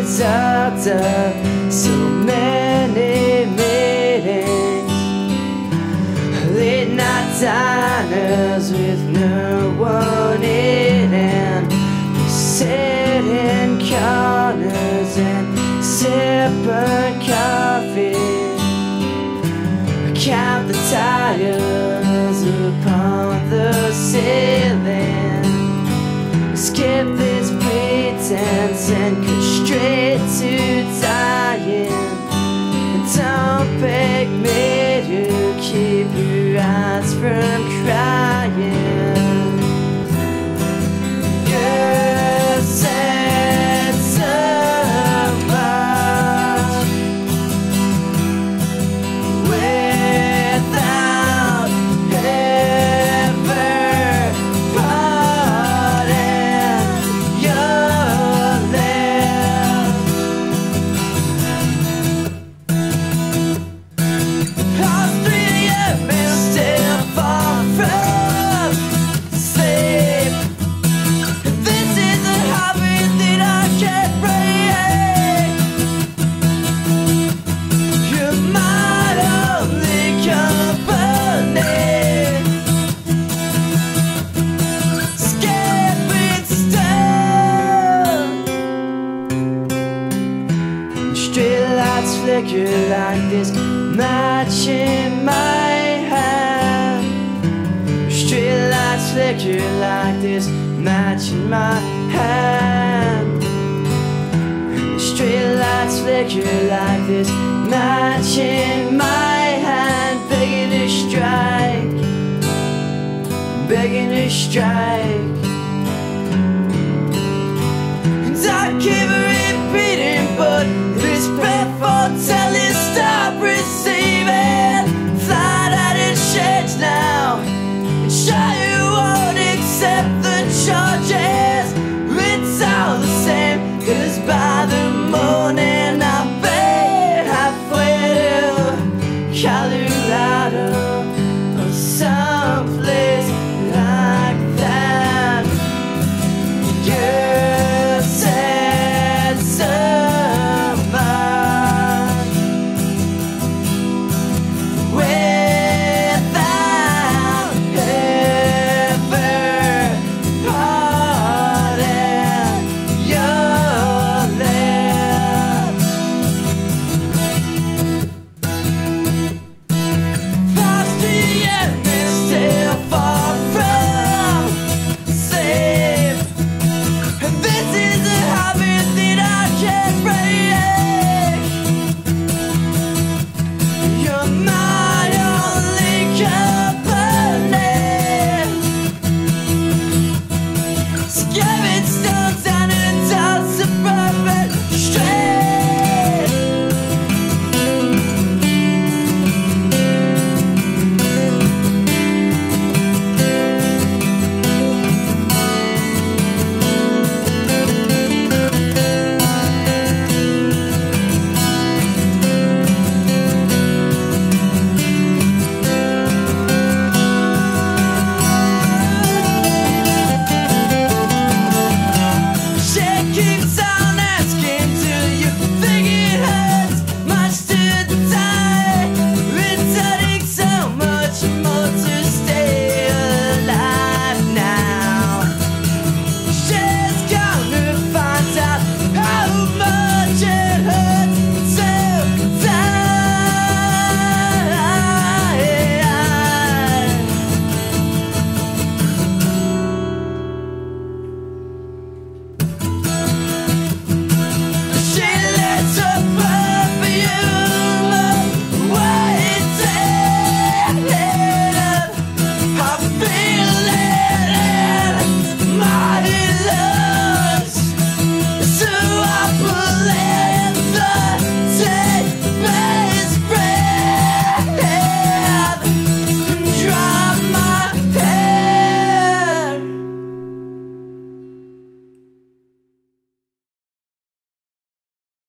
result of so many meetings, late night diners with no one eating, sit in corners and sip on coffee, count the tires upon the ceiling, skip this pretense and go straight to dying. And don't beg me to keep your eyes from crying. You said so much without ever parting your lips. All 3 a.m. is still far from sleep. This is a hobby that I can't break. You're my only company. Skipping stone. Street lights flicker like this match in my hand. Street lights flicker like this match in my hand. Street lights flicker like this match in my hand. Begging to strike, begging to strike.